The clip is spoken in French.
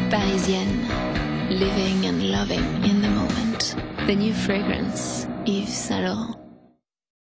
Parisienne, living and loving in the moment. The new fragrance, Yves Saint Laurent.